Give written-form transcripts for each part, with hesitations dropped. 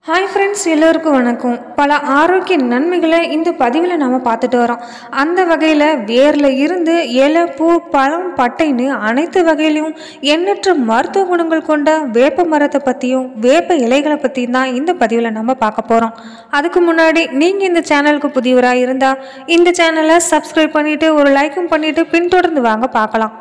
Hi friends, எல்லோருக்கும் வணக்கம். பல ஆரோக்கிய நன்மைகளை இந்த பதிவில் நாம் பார்த்துட்டு வரோம். அந்த வகையில் வேரில் இருந்து இலை, பூ, பழம், பட்டைன்னு அனைத்து வகையிலையும் எண்ணற்ற மருத்துவ குணங்கள் கொண்ட வேப்ப மரத்தை பற்றியும் வேப்ப இலைகளை பற்றியும் தான் இந்த பதிவில் நம்ம பார்க்க போகிறோம். அதுக்கு முன்னாடி நீங்கள் இந்த சேனலுக்கு புதியவராக இருந்தால் இந்த சேனலை சப்ஸ்கிரைப் பண்ணிவிட்டு ஒரு லைக்கும் பண்ணிவிட்டு பின்தொடர்ந்து வாங்க பார்க்கலாம்.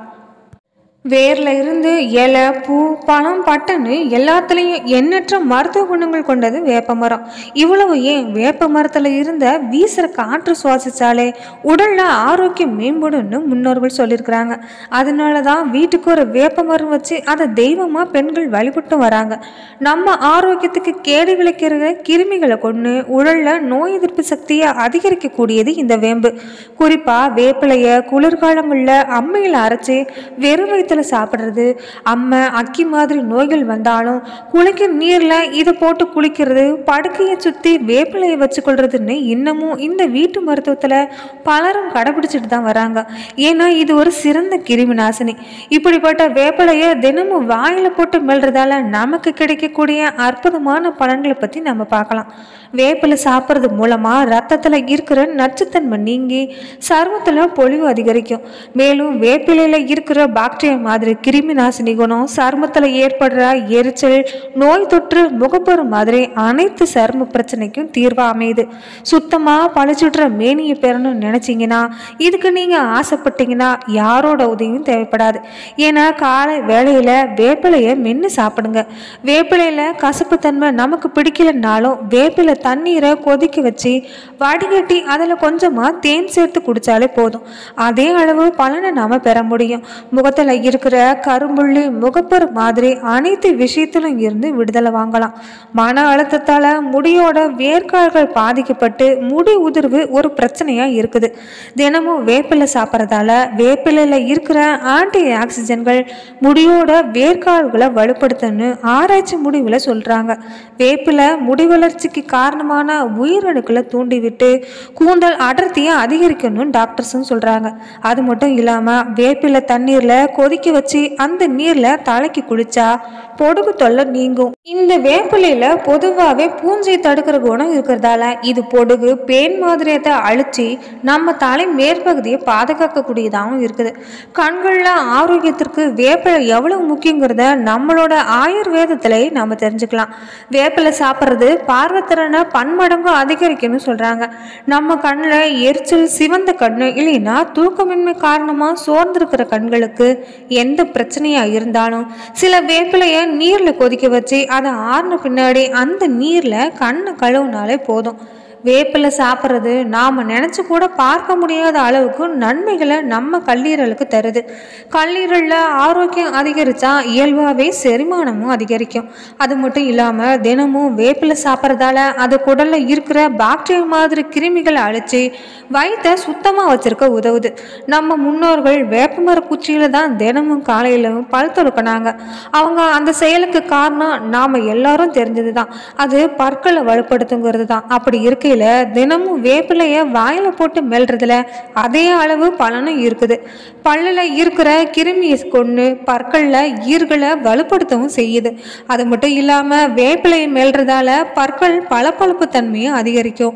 வேரில் இருந்து இலை, பூ, பழம், பட்டைன்னு எல்லாத்துலேயும் எண்ணற்ற மருத்துவ குணங்கள் கொண்டது வேப்ப மரம். இவ்வளவு ஏன், வேப்ப மரத்தில் இருந்த வீசுகிற காற்று சுவாசித்தாலே உடலில் ஆரோக்கியம் மேம்படும்னு முன்னோர்கள் சொல்லியிருக்கிறாங்க. அதனால தான் வீட்டுக்கு ஒரு வேப்ப மரம் வச்சு அதை தெய்வமாக பெண்கள் வழிபட்டும் வராங்க. நம்ம ஆரோக்கியத்துக்கு கேடு விளைக்கிற கிருமிகளை கொண்டு உடலில் நோய் எதிர்ப்பு சக்தியை அதிகரிக்கக்கூடியது இந்த வேம்பு. குறிப்பாக வேப்பிலையை குளிர்காலங்களில் அம்மையில் அரைச்சி வெறும் வயிற்றில் சாப்பிட்றது, அம்மை, அக்கி மாதிரி நோய்கள் வந்தாலும் குளிக்கிற நீரில் இதை போட்டு குளிக்கிறது, படுக்கையை சுற்றி வேப்பிலையை வச்சுக்கொள்றதுன்னு இன்னமும் இந்த வீட்டு மருத்துவத்தில் பலரும் கடைபிடிச்சிட்டு தான் வராங்க. ஏன்னா இது ஒரு சிறந்த கிருமி நாசினி. இப்படிப்பட்ட வேப்பிலையை தினமும் வாயில் போட்டு மெல்றதால நமக்கு கிடைக்கக்கூடிய அற்புதமான பலன்களை பற்றி நம்ம பார்க்கலாம். வேப்பிலை சாப்பிட்றது மூலமாக ரத்தத்தில் இருக்கிற நச்சுத்தன்மை நீங்கி சருமத்தில் பொலிவு அதிகரிக்கும். மேலும் வேப்பிலையில் இருக்கிற பாக்டீரியா மாதிரி கிருமி நாசினி குணம் சருமத்தில் ஏற்படுற எரிச்சல், நோய் தொற்று, முகப்பரு மாதிரி அனைத்து சரும பிரச்சனைக்கும் தீர்வாக அமையுது. சுத்தமாக பழிச்சுடுற மேனியை பெறணும்னு நினச்சிங்கன்னா, இதுக்கு நீங்கள் ஆசைப்பட்டீங்கன்னா யாரோட உதவியும் தேவைப்படாது. ஏன்னா காலை வேளையில் வேப்பிலையை மென்று சாப்பிடுங்க. வேப்பிலையில் கசப்பு தன்மை நமக்கு பிடிக்கலனாலும் வேப்பிலை தண்ணீரை கொதிக்க வச்சு வடிகட்டி அதில் கொஞ்சமாக தேன் சேர்த்து குடித்தாலே போதும். அதே அளவு பலனை நாம் பெற முடியும். முகத்தில் இருக்கிற கரும்புள்ளி, முகப்பரு மாதிரி அனைத்து விஷயத்திலும் இருந்து விடுதலை வாங்கலாம். மன அழுத்தத்தால் முடியோட வேர்க்கால்கள் பாதிக்கப்பட்டு முடி உதிர்வு ஒரு பிரச்சனையாக இருக்குது. தினமும் வேப்பிலை சாப்பிட்றதால வேப்பிலையில் இருக்கிற ஆன்டி ஆக்சிஜன்கள் முடியோட வேர்க்கால்களை வலுப்படுத்தணும்னு ஆராய்ச்சி முடிவில் சொல்கிறாங்க. வேப்பிலை முடி வளர்ச்சிக்கு காரணமான உயிரணுக்களை தூண்டிவிட்டு கூந்தல் அடர்த்தியை அதிகரிக்கணும்னு டாக்டர்ஸும் சொல்கிறாங்க. அது மட்டும் இல்லாமல் வேப்பிலை தண்ணீரில் கொதிக்க வச்சு அந்த நீரில் தலைக்கு குளிச்சா பொடுகு தொல்லை நீங்கும். இந்த வேப்பிலையில பொதுவாகவே பூஞ்சை தடுக்கிற குணம் இருக்கிறதால இது பொடுகு, பேன் மாதிரியத்தை அழிச்சு நம்ம தலை மேற்பகுதியை பாதுகாக்கக்கூடியதாகவும் இருக்குது. கண்களில் ஆரோக்கியத்திற்கு வேப்பிலை எவ்வளவு முக்கியங்கிறத நம்மளோட ஆயுர்வேதத்திலே நம்ம தெரிஞ்சுக்கலாம். வேப்பிலை சாப்பிட்றது பார்வைத்திறனை பன்மடங்கு அதிகரிக்கணும்னு சொல்கிறாங்க. நம்ம கண்ணில் எரிச்சல், சிவந்த கண்ணு, இல்லைன்னா தூக்கமின்மை காரணமாக சோர்ந்திருக்கிற கண்களுக்கு எந்த பிரச்சனையாக இருந்தாலும் சில வேப்பிலையை நீரில் கொதிக்க வச்சு அதை ஆறின பின்னாடி அந்த நீரில் கண்ணை கழுவுனாலே போதும். வேப்பிலை சாப்பிட்றது நாம் நினச்சி கூட பார்க்க முடியாத அளவுக்கு நன்மைகளை நம்ம கல்லீரலுக்கு தருது. கல்லீரலில் ஆரோக்கியம் அதிகரித்தா இயல்பாகவே செரிமானமும் அதிகரிக்கும். அது மட்டும் இல்லாமல் தினமும் வேப்பிலை சாப்பிட்றதால அது குடலில் இருக்கிற பாக்டீரியா மாதிரி கிருமிகளை அழிச்சு வயிற்றை சுத்தமாக வச்சுருக்க உதவுது. நம்ம முன்னோர்கள் வேப்பமர குச்சியில் தான் தினமும் காலையிலும் பல் துலக்கினாங்க. அவங்க அந்த செயலுக்கு காரணம் நாம் எல்லாரும் தெரிஞ்சது தான், அது பற்களை வலுப்படுத்துங்கிறது தான். அப்படி இருக்க தினமும் வேப்பிலைய வாயில போட்டு மெல்றதுல அதே அளவு பலனும் இருக்குது. பல்லுல இருக்கிற கிருமியை கொண்டு பற்கள்ல ஈர்களை வலுப்படுத்தவும் செய்யுது. அது மட்டும் இல்லாம வேப்பிலையை மெல்றதால பற்கள் பளபளப்பு தன்மையை அதிகரிக்கும்.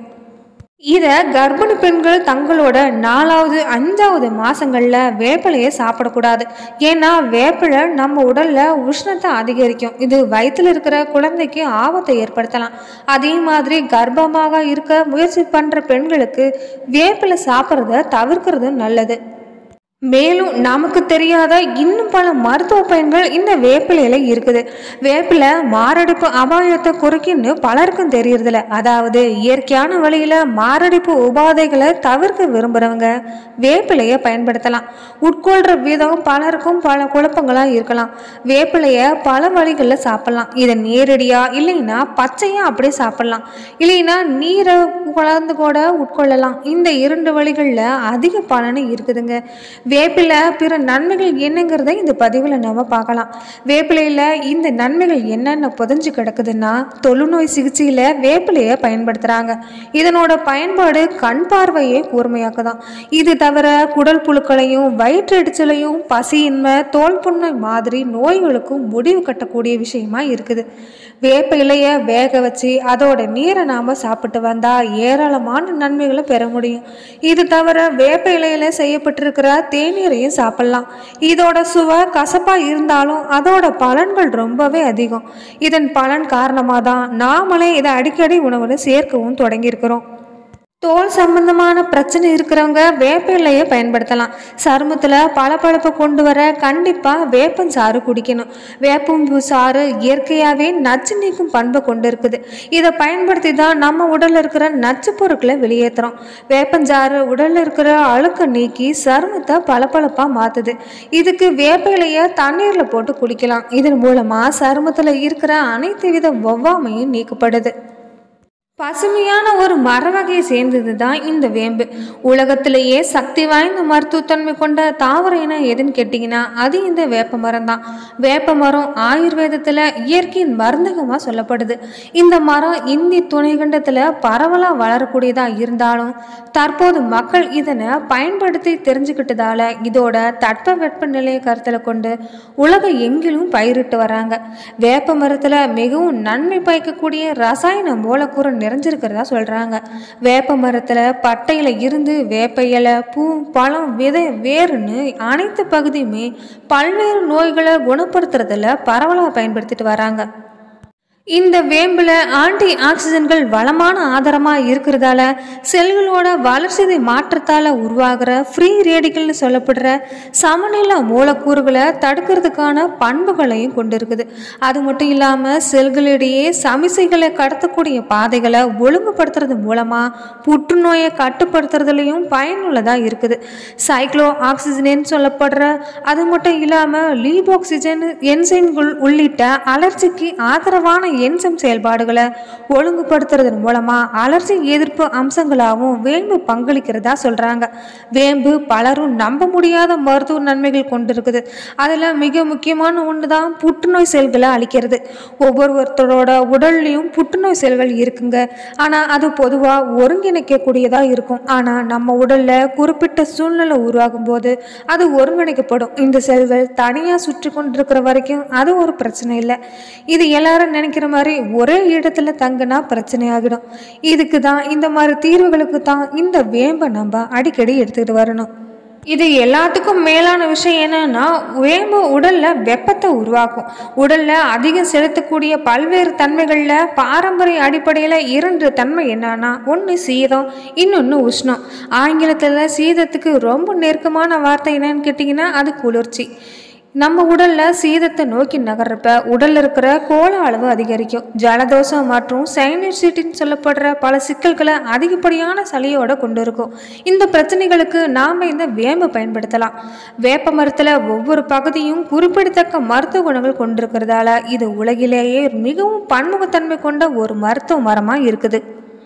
இதை கர்ப்பிணி பெண்கள் தங்களோட 4வது 5வது மாதங்களில் வேப்பிலையை சாப்பிடக்கூடாது. ஏன்னா வேப்பிலை நம்ம உடலில் உஷ்ணத்தை அதிகரிக்கும். இது வயிற்றில் இருக்கிற குழந்தைக்கு ஆபத்தை ஏற்படுத்தலாம். அதே மாதிரி கர்ப்பமாக இருக்க முயற்சி பண்ணுற பெண்களுக்கு வேப்பிலை சாப்பிட்றத தவிர்க்கிறது நல்லது. மேலும் நமக்கு தெரியாத இன்னும் பல மருத்துவ பயன்கள் இந்த வேப்பிலையில இருக்குது. வேப்பிலை மாரடைப்பு அபாயத்தை குறைக்குன்னு பலருக்கும் தெரியறதில்ல. அதாவது இயற்கையான வழியில மாரடைப்பு உபாதைகளை தவிர்க்க விரும்புகிறவங்க வேப்பிலையை பயன்படுத்தலாம். உட்கொள்கிற விதம் பலருக்கும் பல குழப்பங்களாக இருக்கலாம். வேப்பிலையை பல வழிகளில் சாப்பிட்லாம். இதை நேரடியாக இல்லைன்னா பச்சையாக அப்படியே சாப்பிட்லாம், இல்லைன்னா நீரை கலந்து கூட உட்கொள்ளலாம். இந்த 2 வழிகளில் அதிக பலனு இருக்குதுங்க. வேப்பிலை பிற நன்மைகள் என்னங்கிறத இந்த பதிவில் நம்ம பார்க்கலாம். வேப்பிலையில் இந்த நன்மைகள் என்னென்ன புதைஞ்சு கிடக்குதுன்னா, தொழுநோய் சிகிச்சையில் வேப்பிலையை பயன்படுத்துகிறாங்க. இதனோட பயன்பாடு கண் பார்வையை கூர்மையாக்குதான். இது தவிர குடல் புழுக்களையும் வயிற்றெரிச்சலையும் பசியின்மை, தோல் புண்ணை மாதிரி நோய்களுக்கும் முடிவு கட்டக்கூடிய விஷயமா இருக்குது. வேப்ப இலையை வேக வச்சு அதோட நீரை நாம் சாப்பிட்டு வந்தால் ஏராளமான நன்மைகளை பெற முடியும். இது தவிர வேப்ப இலையில செய்யப்பட்டிருக்கிற தேநீரையும் சாப்பிடலாம். இதோட சுவை கசப்பாக இருந்தாலும் அதோட பலன்கள் ரொம்பவே அதிகம். இதன் பலன் காரணமாக தான் நாமளே இதை அடிக்கடி உணவில் சேர்க்கவும் தொடங்கியிருக்கிறோம். தோல் சம்பந்தமான பிரச்சனை இருக்கிறவங்க வேப்ப இலையை பயன்படுத்தலாம். சருமத்தில் பளபளப்பு கொண்டு வர கண்டிப்பாக வேப்பஞ்சாறு குடிக்கணும். வேப்பம்பூ சாறு இயற்கையாகவே நச்சு நீக்கும் பண்பை கொண்டு இருக்குது. இதை பயன்படுத்தி தான் நம்ம உடலில் இருக்கிற நச்சு பொருட்களை வெளியேற்றுறோம். வேப்பஞ்சாறு உடலில் இருக்கிற அழுக்க நீக்கி சருமத்தை பளபளப்பாக மாற்றுது. இதுக்கு வேப்ப இலையை தண்ணீரில் போட்டு குடிக்கலாம். இதன் மூலமாக சருமத்தில் இருக்கிற அனைத்து வித ஒவ்வாமையும் நீக்கப்படுது. பசுமையான ஒரு மர வகையை சேர்ந்தது தான் இந்த வேம்பு. உலகத்திலேயே சக்தி வாய்ந்த மருத்துவத்தன்மை கொண்ட தாவர இனம் எதுன்னு கேட்டிங்கன்னா அது இந்த வேப்ப மரம் தான். வேப்ப மரம் ஆயுர்வேதத்தில் இயற்கையின் மருந்தகமாக சொல்லப்படுது. இந்த மரம் இந்திய துணைக்கண்டத்தில் பரவலாக வளரக்கூடியதாக இருந்தாலும் தற்போது மக்கள் இதனை பயன்படுத்தி தெரிஞ்சுக்கிட்டதால இதோட தட்பவெப்ப நிலையை கருத்தில் கொண்டு உலக எங்கிலும் பயிரிட்டு வராங்க. வேப்ப மரத்தில் மிகவும் நன்மை பயக்கக்கூடிய ரசாயன மூலக்கூறு நிறைஞ்சிருக்கிறதா சொல்றாங்க. வேப்ப மரத்துல பட்டையில இருந்து வேப்ப இலை, பூ, பழம், விதை, வேறுன்னு அனைத்து பகுதியுமே பல்வேறு நோய்களை குணப்படுத்துறதுல பரவலாக பயன்படுத்திட்டு வராங்க. இந்த வேம்பில் ஆன்டி ஆக்சிஜன்கள் வளமான ஆதாரமாக இருக்கிறதால செல்களோட வளர்ச்சிதை மாற்றத்தால் உருவாகிற ஃப்ரீ ரேடிக்கல்னு சொல்லப்படுற சமநிலை மூலக்கூறுகளை தடுக்கிறதுக்கான பண்புகளையும் கொண்டு இருக்குது. அது மட்டும் இல்லாமல் செல்களிடையே சமிசைகளை கடத்தக்கூடிய பாதைகளை ஒழுங்குபடுத்துறது மூலமாக புற்றுநோயை கட்டுப்படுத்துறதுலையும் பயனுள்ளதாக இருக்குது. சைக்ளோ ஆக்சிஜனேன்னு சொல்லப்படுற அது மட்டும் இல்லாமல் லீபாக்சிஜன் என்சைம்கள் உள்ளிட்ட அலர்ஜிக்கு ஆதரவான என்சைம் செயல்பாடுகளை ஒழுங்குபடுத்துறதன் மூலமா அலர்ஜி எதிர்ப்பு அம்சங்களாகவும் வேம்பு பங்களிக்கிறதா சொல்றாங்க. வேம்பு பலரும் நம்ப முடியாத மருத்துவ நன்மைகள் கொண்டிருக்குது. அதுல மிக முக்கியமான ஒண்ணுதான் புற்றுநோய் செல்களை அழிக்கிறது. ஒவ்வொருத்தரோட உடல்லையும் புற்றுநோய் செல்கள் இருக்குங்க. ஆனா அது பொதுவா ஒருங்கிணைக்கக்கூடியதா இருக்கும். ஆனா நம்ம உடல்ல குறிப்பிட்ட சூழ்நிலை உருவாகும் போது அது ஒருங்கிணைக்கப்படும். இந்த செல்கள் தனியா சுற்றி கொண்டிருக்கிற வரைக்கும் அது ஒரு பிரச்சனை இல்லை. இது எல்லாரும் நினைக்கிற மாதிரி ஒரே இடத்துல தங்கினா பிரச்சனை ஆகிடும். இதுக்கு தான் இந்த மாதிரி தீர்வுகளுக்கு தான் இந்த வேம்பை நம்ம அடிக்கடி எடுத்துக்கிட்டு வரணும். இது எல்லாத்துக்கும் மேலான விஷயம் என்னன்னா வேம்பு உடல்ல வெப்பத்தை உருவாக்கும். உடல்ல அதிகம் செலுத்தக்கூடிய பல்வேறு தன்மைகள்ல பாரம்பரிய அடிப்படையில் 2 தன்மை என்னன்னா ஒன்று சீதம், இன்னொன்று உஷ்ணம். ஆங்கிலத்தில் சீதத்துக்கு ரொம்ப நெருக்கமான வார்த்தை என்னன்னு கேட்டிங்கன்னா அது குளிர்ச்சி. நம்ம உடலில் சீதத்தை நோக்கி நகர்றப்ப உடலில் இருக்கிற கோள அளவு அதிகரிக்கும். ஜலதோஷம் மற்றும் சைனசைட்டின்னு சொல்லப்படுற பல சிக்கல்களை அதிகப்படியான சளியோட கொண்டு இருக்கும். இந்த பிரச்சனைகளுக்கு நாம் இந்த வேம்பை பயன்படுத்தலாம். வேப்ப மரத்தில் ஒவ்வொரு பகுதியும் குறிப்பிடத்தக்க மருத்துவ குணங்கள் கொண்டிருக்கிறதால இது உலகிலேயே மிகவும் பன்முகத்தன்மை கொண்ட ஒரு மருத்துவ மரமாக இருக்குது.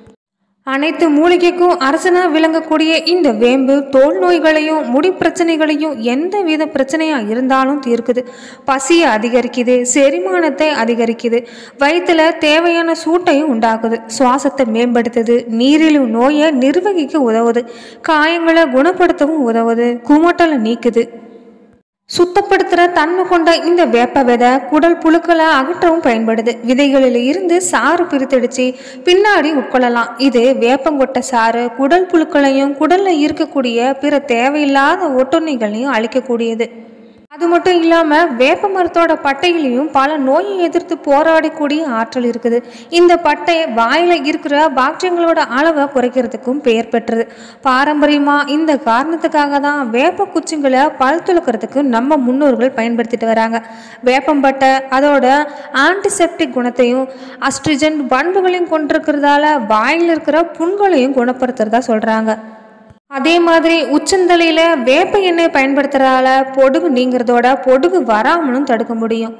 அனைத்து மூலிகைக்கும் அரசனா விளங்கக்கூடிய இந்த வேம்பு தோல் நோய்களையும் முடி பிரச்சனைகளையும் எந்த வித பிரச்சனையா இருந்தாலும் தீர்க்குது. பசியை அதிகரிக்குது, செரிமானத்தை அதிகரிக்குது, வயிற்றுல தேவையான சூட்டையும் உண்டாக்குது, சுவாசத்தை மேம்படுத்துது, நீரிழிவு நோயை நிர்வகிக்க உதவுது, காயங்களை குணப்படுத்தவும் உதவுது, குமட்டலை நீக்குது. சுத்தப்படுத்துகிற தன்மை கொண்ட இந்த வேப்ப விதை குடல் புழுக்களை அகற்றவும் பயன்படுது. விதைகளில் இருந்து சாறு பிரித்தெடுத்து பின்னாடி உட்கொள்ளலாம். இது வேப்பங்கொட்டை சாறு குடல் புழுக்களையும் குடலில் இருக்கக்கூடிய பிற தேவையில்லாத ஒட்டுண்ணிகளையும் அழிக்கக்கூடியது. அது மட்டும் இல்லாமல் வேப்ப மரத்தோட பட்டையிலையும் பல நோயை எதிர்த்து போராடக்கூடிய ஆற்றல் இருக்குது. இந்த பட்டை வாயில் இருக்கிற பாக்டீரியங்களோட அளவை குறைக்கிறதுக்கும் பெயர் பெற்றது. பாரம்பரியமாக இந்த காரணத்துக்காக தான் வேப்ப குச்சிங்களை பல் துளக்கிறதுக்கு நம்ம முன்னோர்கள் பயன்படுத்திட்டு வராங்க. வேப்பம்பட்டை அதோட ஆன்டிசெப்டிக் குணத்தையும் அஸ்ட்ரிஜன் பண்புகளையும் கொண்டிருக்கிறதால வாயில் இருக்கிற புண்களையும் குணப்படுத்துறதா சொல்கிறாங்க. அதே மாதிரி உச்சந்தலையில் வேப்ப எண்ணெய் பயன்படுத்துறதால பொடுகு நீங்கிறதோட பொடுகு வராமலும் தடுக்க முடியும்.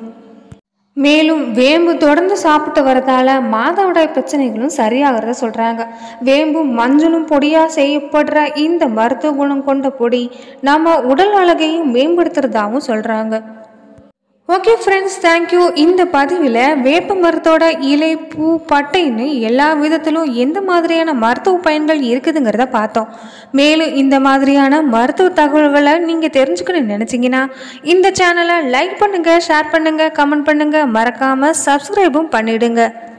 மேலும் வேம்பு தொடர்ந்து சாப்பிட்டு வரதால மாதவிடாய் பிரச்சனைகளும் சரியாகிறத சொல்கிறாங்க. வேம்பும் மஞ்சளும் பொடியாக செய்யப்படுற இந்த மருத்துவ குணம் கொண்ட பொடி நம்ம உடல் அழகையும் மேம்படுத்துறதாகவும் சொல்கிறாங்க. Okay friends, thank you. இந்த பதிவில் வேப்ப மரத்தோட இலை, பூ, பட்டைன்னு எல்லா விதத்திலும் எந்த மாதிரியான மருத்துவ பயன்கள் இருக்குதுங்கிறத பார்த்தோம். மேலும் இந்த மாதிரியான மருத்துவ தகவல்களை நீங்கள் தெரிஞ்சுக்கணும்னு நினச்சிங்கன்னா இந்த சேனலை லைக் பண்ணுங்கள், ஷேர் பண்ணுங்கள், கமெண்ட் பண்ணுங்கள், மறக்காமல் சப்ஸ்கிரைபும் பண்ணிவிடுங்க.